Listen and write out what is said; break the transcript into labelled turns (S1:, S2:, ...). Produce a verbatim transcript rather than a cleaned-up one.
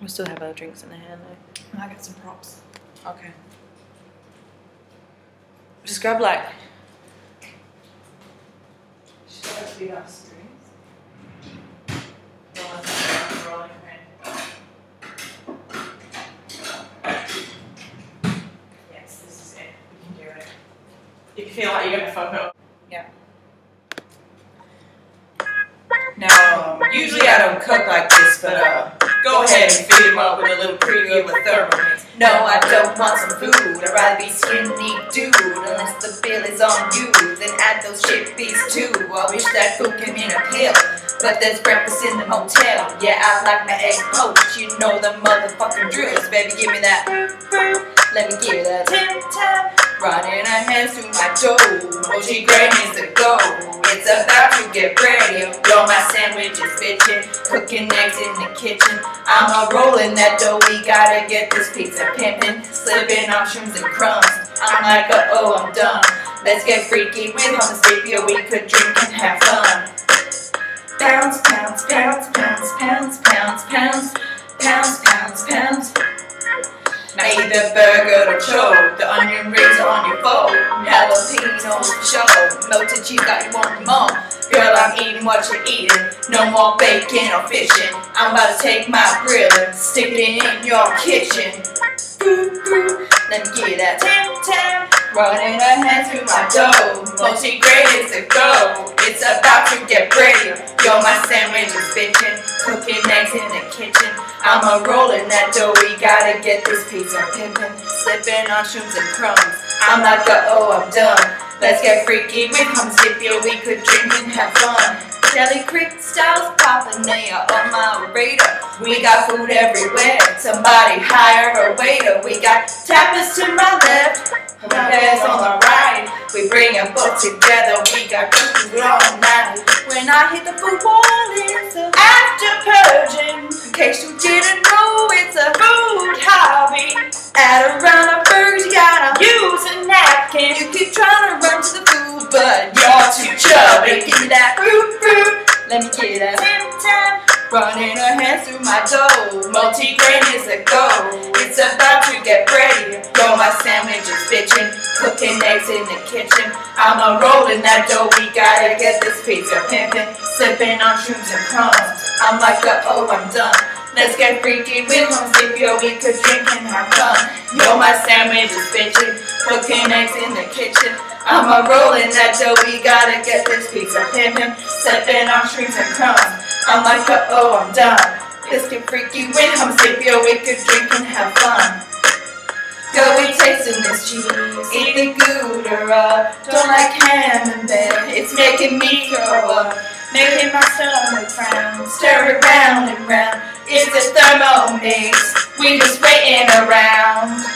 S1: We still have our drinks in the hand though.
S2: And I got some props.
S1: Okay. Just grab like.
S2: Should I be our strings? Yes, this is it. We can do it. If you feel like you're gonna fuck up.
S1: Yeah. Now, usually I don't cook like this, but uh, go ahead and feed him up with a little preview of a Thermomix. No, I don't want some food. I'd rather be skinny dude, unless the bill is on you. Then add those chippies too. I wish that food came in a pill, but there's breakfast in the motel. Yeah, I like my eggs poached. You know the motherfucking drills. Baby, give me that. Let me give that. Tip-tap. Running her hands through my dough. Multigrain is the go. It's about to get ready. Yo, my sandwich is bitchin. Cooking eggs in the kitchen. I'm a rollin that dough. We gotta get this pizza pimpin. Slippin on shrooms and crumbs. I'm like, uh oh, I'm done. Let's get freaky with on the Slippin. We could drink and have fun. Pounds, pounds, pounds, pounds, pounds, pounds, pounds, pounds, pounds, pounds. Now eat the burger or choke. The onion rings are on your bowl. Jalapenos for sure. Melted cheese got you wanting more. Girl, I'm eating what you're eating. No more bacon or fishing. I'm about to take my grill and stick it in your kitchen. Let me get that tam-tam. Running her hands through my dough. Multigrain is a go. It's about to get ready. Yo, my sandwich is bitchin. Cooking eggs in the kitchen. I'm a rollin that dough. We gotta get this pizza pimpin. Slippin on shrooms and crumbs. I'm like, uh oh, I'm done. Let's get freaky with hum Scipio. We could drink and have fun. Jelly crystals poppin' they are on my radar. We got food everywhere. Somebody hire a waiter. We got tapas to my left, bears on the right. We bring them both together. We got good food all night. When I hit the food wall, it's a after purging. In case you didn't know, it's a food hobby. At around our burgers, you gotta use a napkin. You keep trying to run to the food, but you're too chubby. Give me that fruit, fruit. Let me get that tam-tam. Running her hands through my dough. Multigrain is a go. It's about to get ready. Yo, my sandwich is bitchin. Cooking eggs in the kitchen. I'm a rollin that dough. We gotta get this pizza pimpin. Slippin on shrooms and crumbs. I'm like, uh oh, I'm done. Let's get freaky with hum Scipio. We could drink and have fun. Yo, my sandwich is bitchin. Cooking eggs in the kitchen. I'm a rollin that dough. We gotta get this pizza pimpin. Slippin on shrooms and crumbs. I'm like, uh oh, I'm done. Let's get freaky with hum Scipio. We could drink and have fun. Girl, we tasting this cheese. Eat the Gouda. Don't like camembert. It's making me throw up. Making my stomach frown. Stir it round and round. It's a Thermomix. We just waiting around.